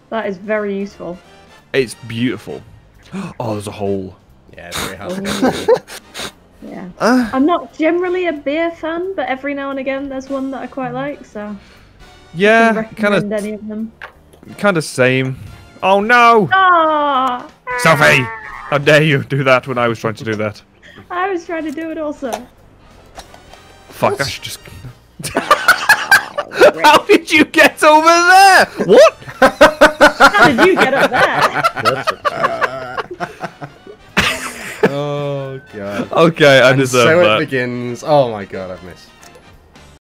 That is very useful. It's beautiful. Oh, there's a hole. Yeah, it's very hard. Yeah. I'm not generally a beer fan, but every now and again there's one that I quite like, so Yeah, I can recommend any of them. Kind of same. Oh no! Ah! Sophie! How dare you do that when I was trying to do that? I was trying to do it also. Fuck, I should just... How did you get over there? What? How did you get up there? Oh god. Okay, I And deserve so that. it begins. Oh my god, I've missed.